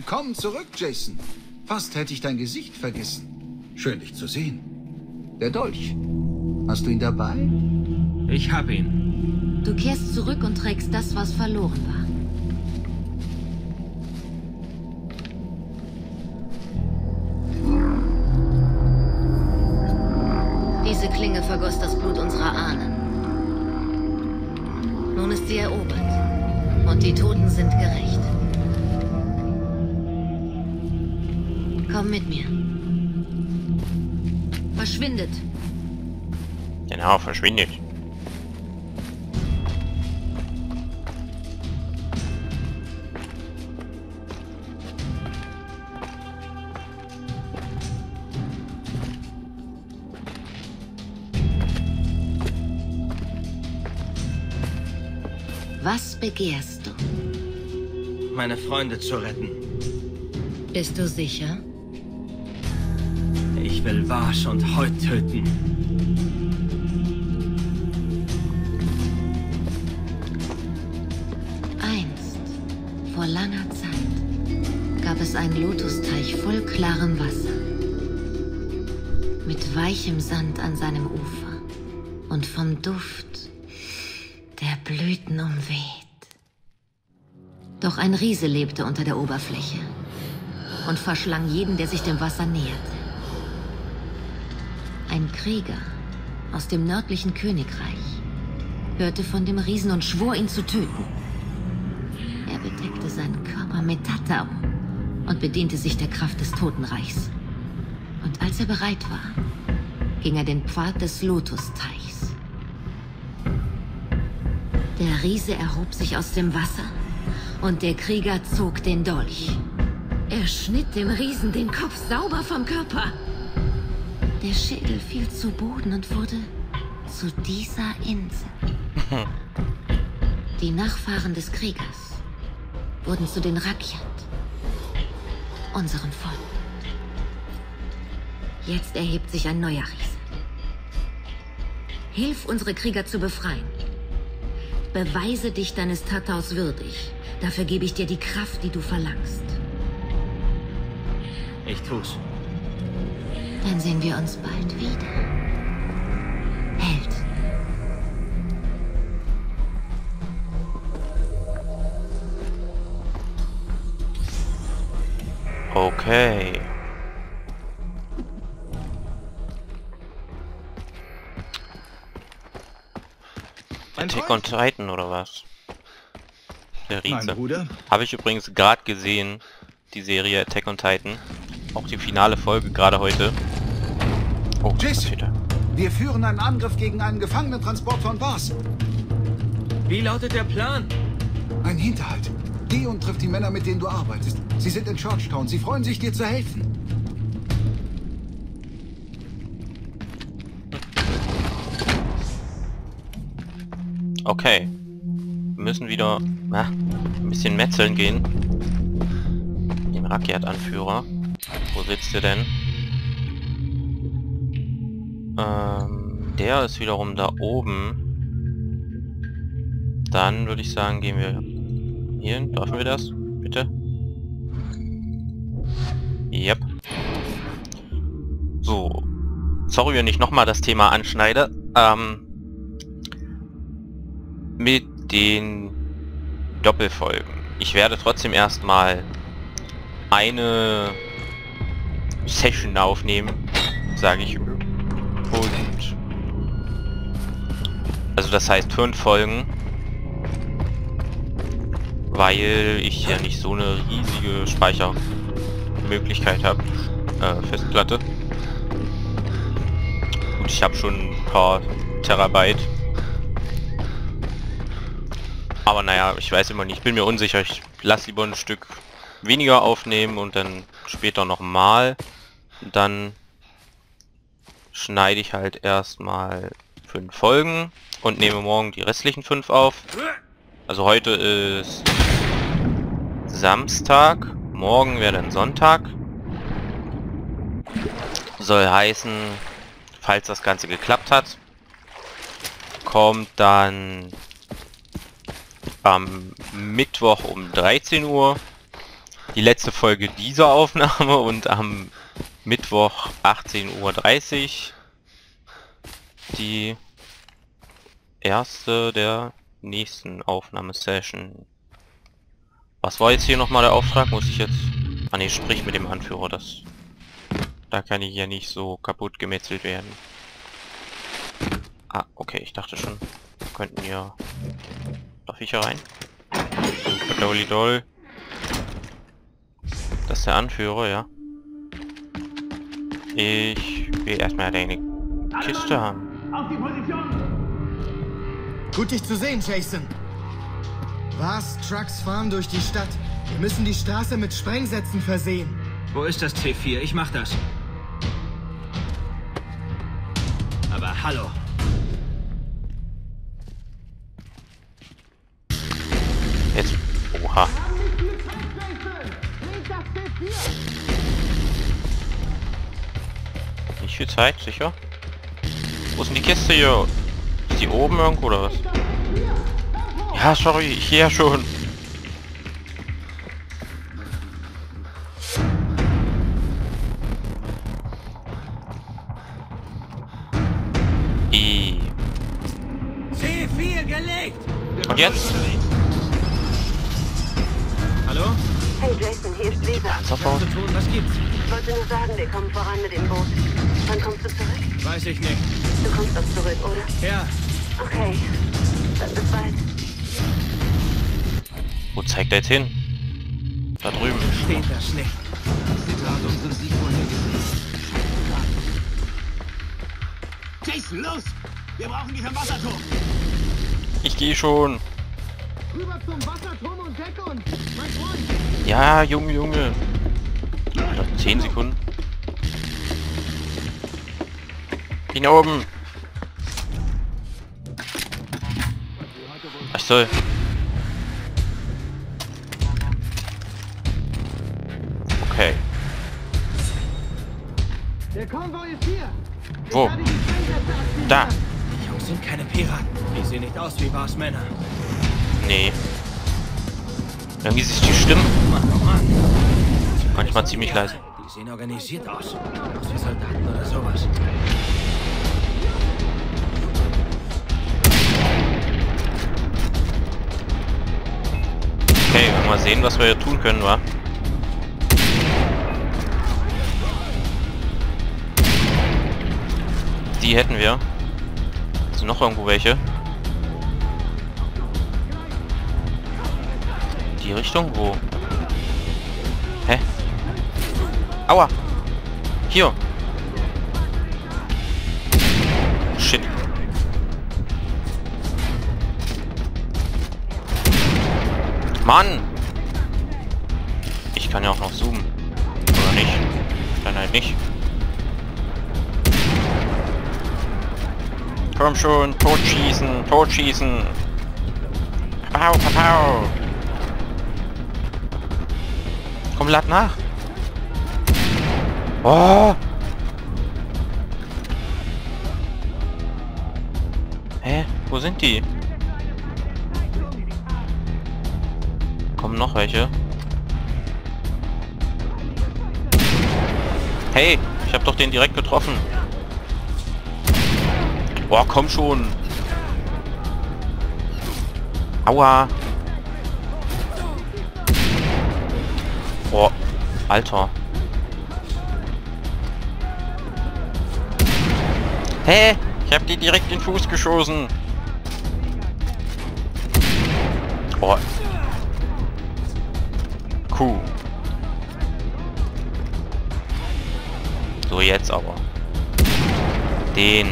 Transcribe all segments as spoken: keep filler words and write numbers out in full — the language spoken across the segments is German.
Willkommen zurück, Jason. Fast hätte ich dein Gesicht vergessen. Schön, dich zu sehen. Der Dolch. Hast du ihn dabei? Ich hab ihn. Du kehrst zurück und trägst das, was verloren war. Diese Klinge vergoss das Blut unserer Ahnen. Nun ist sie erobert. Und die Toten sind gerecht. Komm mit mir. Verschwindet. Genau, verschwindet. Was begehrst du? Meine Freunde zu retten. Bist du sicher? Ich will Vash und Hoyt töten. Einst, vor langer Zeit, gab es einen Lotusteich voll klarem Wasser. Mit weichem Sand an seinem Ufer und vom Duft der Blüten umweht. Doch ein Riese lebte unter der Oberfläche und verschlang jeden, der sich dem Wasser näherte. Ein Krieger aus dem nördlichen Königreich hörte von dem Riesen und schwor, ihn zu töten. Er bedeckte seinen Körper mit Tatau und bediente sich der Kraft des Totenreichs. Und als er bereit war, ging er den Pfad des Lotusteichs. Der Riese erhob sich aus dem Wasser und der Krieger zog den Dolch. Er schnitt dem Riesen den Kopf sauber vom Körper. Der Schädel fiel zu Boden und wurde zu dieser Insel. Die Nachfahren des Kriegers wurden zu den Rakyat, unseren Volk. Jetzt erhebt sich ein neuer Riese. Hilf, unsere Krieger zu befreien. Beweise dich deines Tataus würdig. Dafür gebe ich dir die Kraft, die du verlangst. Ich tu's. Dann sehen wir uns bald wieder. Held. Okay. Attack on Titan oder was? Der Riese. Habe ich übrigens gerade gesehen, die Serie Attack on Titan. Auch die finale Folge gerade heute. Oh, Jason, wir führen einen Angriff gegen einen Gefangenentransport von Bars. Wie lautet der Plan? Ein Hinterhalt. Geh und triff die Männer, mit denen du arbeitest. Sie sind in Georgetown. Sie freuen sich, dir zu helfen. Okay. Wir müssen wieder na, ein bisschen metzeln gehen. Den Rakyat-Anführer. Wo sitzt ihr denn? Ähm, der ist wiederum da oben. Dann würde ich sagen, gehen wir hier hin. Dürfen wir das? Bitte? Yep. So. Sorry, wenn ich nochmal das Thema anschneide. Ähm, mit den Doppelfolgen. Ich werde trotzdem erstmal eine Session aufnehmen, sage ich. Und also das heißt fünf Folgen, weil ich ja nicht so eine riesige Speichermöglichkeit habe, äh, Festplatte. Und ich habe schon ein paar Terabyte. Aber naja, ich weiß immer nicht, ich bin mir unsicher, ich lasse lieber ein Stück weniger aufnehmen und dann später nochmal. Dann schneide ich halt erstmal fünf Folgen und nehme morgen die restlichen fünf auf. Also heute ist Samstag, morgen wäre dann Sonntag. Soll heißen, falls das Ganze geklappt hat, kommt dann am Mittwoch um dreizehn Uhr die letzte Folge dieser Aufnahme und am Mittwoch achtzehn Uhr dreißig die erste der nächsten Aufnahmesession. Was war jetzt hier nochmal der Auftrag? Muss ich jetzt... Ah ne, sprich mit dem Anführer, das... Da kann ich ja nicht so kaputt gemetzelt werden. Ah, okay, ich dachte schon, wir könnten ja... Darf ich hier rein? Dolly-Doll. Das ist der Anführer, ja. Ich will erstmal deine Kiste haben. Auf die Position! Gut, dich zu sehen, Jason. Was? Trucks fahren durch die Stadt. Wir müssen die Straße mit Sprengsätzen versehen. Wo ist das T vier? Ich mach das. Aber hallo. Jetzt. Oha. Nicht viel Zeit, sicher? Wo ist denn die Kiste hier? Ist die oben irgendwo oder was? Ja, sorry, ich gehe ja schon. I. T vier gelegt! Und jetzt? Hallo? Hey Jason, hier ist Lisa. Sofort. Was gibt's? Ich wollte nur sagen, wir kommen voran mit dem Boot. Wann kommst du zurück? Weiß ich nicht. Du kommst doch zurück, oder? Ja. Okay. Dann bis bald. Wo zeigt er jetzt hin? Da drüben. Steht das nicht. Jason, los! Wir brauchen dich am Wasserturm! Ich gehe schon. Rüber zum Wasserturm und deck uns! Mein Freund! Ja, Junge, Junge. Noch zehn Sekunden. Bin oben. Ach so. Okay. Der Konvoi ist hier! Wo? Da. Die Jungs sind keine Piraten. Die sehen nicht aus wie wahres Männer. Nee. Irgendwie sich die Stimmen Mann, oh Mann. manchmal ziemlich leise. Die sehen organisiert aus. Aus wie Soldaten oder sowas. Okay, wir mal sehen, was wir hier tun können, wa? Die hätten wir. Sind noch irgendwo welche? Die Richtung? Wo? Hä? Aua! Hier! Shit. Mann! Ich kann ja auch noch zoomen. Oder nicht? Dann halt nicht. Komm schon, totschießen, totschießen. Papau, papau. Komm, lad nach. Oh. Hä? Wo sind die? Kommen noch welche? Hey, ich hab doch den direkt getroffen. Boah, komm schon. Aua. Boah, Alter. Hä? Ich hab die direkt in den Fuß geschossen. Boah. Cool. So, jetzt aber. Den.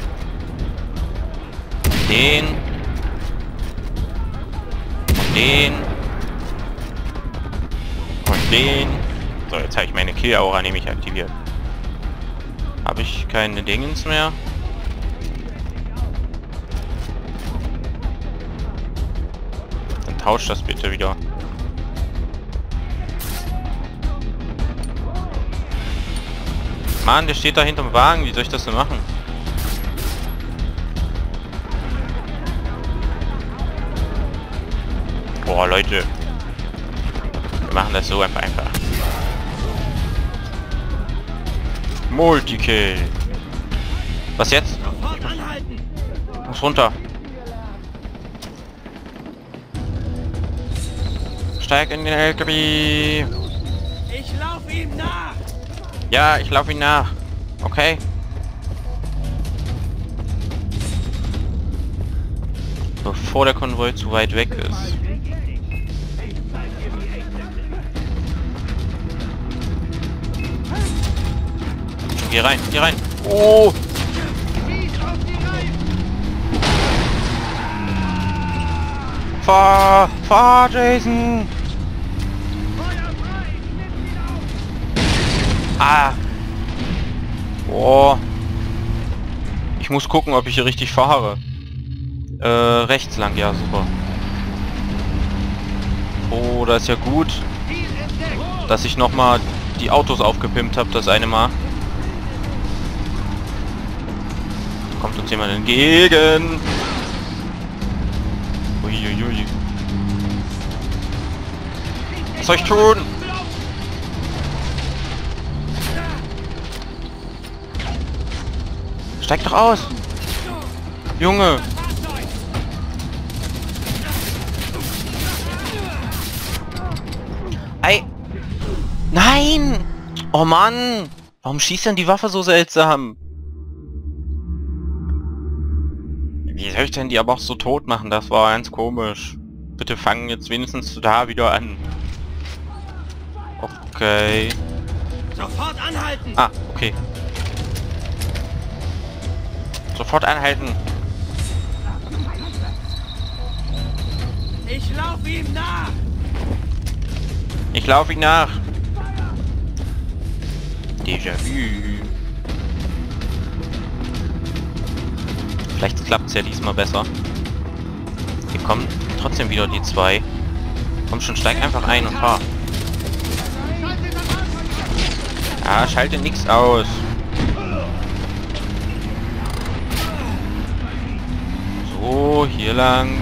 Den. Und den. Und den. So, jetzt habe ich meine Kill-Aura nämlich aktiviert. Habe ich keine Dingens mehr? Dann tauscht das bitte wieder. Mann, der steht da hinterm Wagen. Wie soll ich das denn machen? Boah, Leute. Wir machen das so einfach einfach. Multikill. Was jetzt? Muss runter. Steig in den L K W. Ich lauf ihm nach. Ja, ich laufe ihm nach. Okay. Bevor der Konvoi zu weit weg ist. Geh rein, geh rein. Oh! Fahr! Fahr, Jason! Ah! Oh! Ich muss gucken, ob ich hier richtig fahre. Äh, rechts lang, ja, super. Oh, das ist ja gut, dass ich nochmal die Autos aufgepimpt habe, das eine Mal. Kommt uns jemand entgegen. Uiuiui. Was soll ich tun? Steig doch aus! Junge! Ei! Nein! Oh Mann! Warum schießt denn die Waffe so seltsam? Wie soll ich denn die aber auch so tot machen? Das war ganz komisch. Bitte fangen jetzt wenigstens da wieder an. Okay. Sofort anhalten! Ah, okay. Sofort anhalten. Ich lauf ihm nach! Ich laufe ihm nach. Déjà-vu. Vielleicht klappt es ja diesmal besser. Hier kommen trotzdem wieder die zwei. Komm schon, steig einfach ein und fahr. Ah, schalte nichts aus. So, hier lang.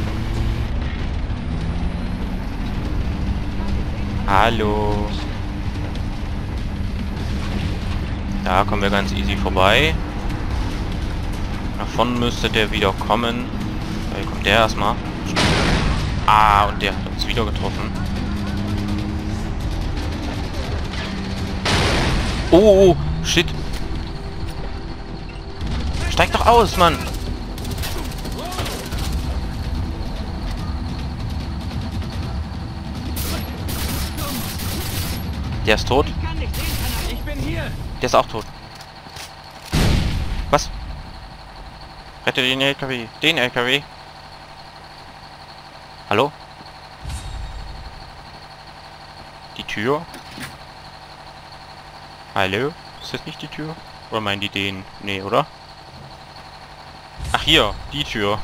Hallo. Da kommen wir ganz easy vorbei. Nach vorne müsste der wieder kommen. Hier kommt der erstmal. Ah, und der hat uns wieder getroffen. Oh, oh, shit. Steig doch aus, Mann. Der ist tot. Ich bin hier. Der ist auch tot. Was? Rette den L K W. Den L K W. Hallo? Die Tür? Hallo? Ist das nicht die Tür? Oder meinen die den? Nee, oder? Ach hier, die Tür.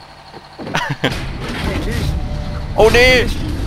Oh nee!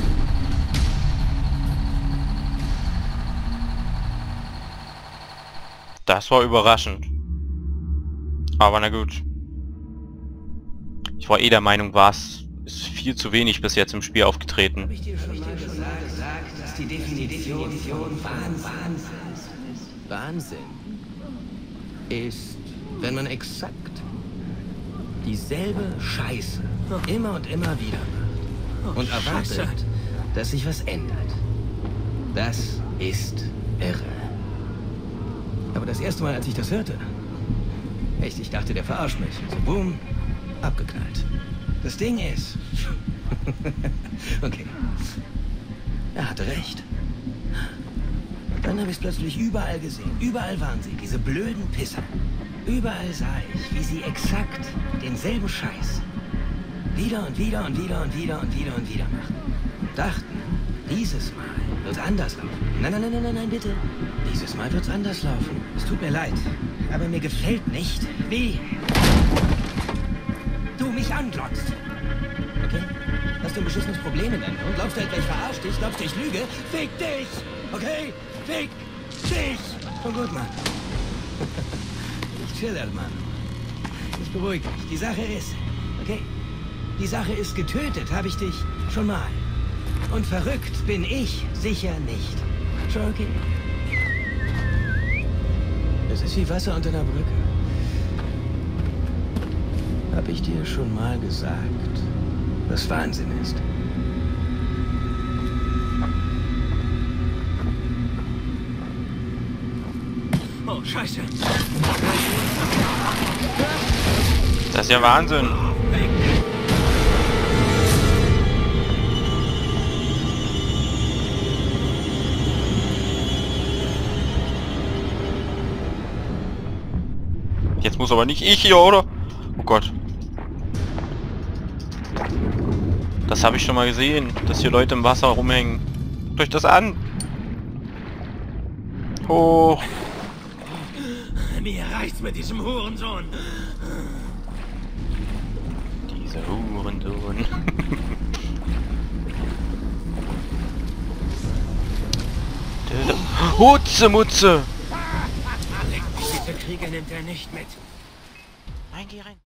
Das war überraschend. Aber na gut. Ich war eh der Meinung, war es ist viel zu wenig bis jetzt im Spiel aufgetreten. Habe ich dir schon mal gesagt, dass die Definition von Wahnsinn Wahnsinn ist, wenn man exakt dieselbe Scheiße immer und immer wieder macht und erwartet, dass sich was ändert. Das ist irre. Aber das erste Mal, als ich das hörte, echt, ich dachte, der verarscht mich. So, boom, abgeknallt. Das Ding ist... okay. Er hatte recht. Dann habe ich es plötzlich überall gesehen. Überall waren sie, diese blöden Pisser. Überall sah ich, wie sie exakt denselben Scheiß wieder und wieder und wieder und wieder und wieder und wieder machen. Und dachten, dieses Mal wird es anders laufen. Nein, nein, nein, nein, nein, nein, bitte. Dieses Mal wird es anders laufen. Es tut mir leid, aber mir gefällt nicht, wie du mich anglotzt. Okay? Hast du ein beschissenes Problem in deinem Hirn? Glaubst du etwa, ich verarsche dich? Glaubst du, ich lüge? Fick dich! Okay? Fick dich! Schon gut, Mann. Ich chill, Mann. Ich beruhige dich. Die Sache ist... Okay? Die Sache ist, getötet habe ich dich schon mal. Und verrückt bin ich sicher nicht. Schon okay. Es ist wie Wasser unter einer Brücke. Hab ich dir schon mal gesagt, was Wahnsinn ist? Oh, Scheiße. Das ist ja Wahnsinn. Jetzt muss aber nicht ich hier, oder? Oh Gott. Das habe ich schon mal gesehen, dass hier Leute im Wasser rumhängen. Guckt euch das an. Oh. Mir reicht's mit diesem Hurensohn. Dieser Hurensohn. Hutze, Mutze! Diese Krieger nimmt er nicht mit. Nein, geh rein.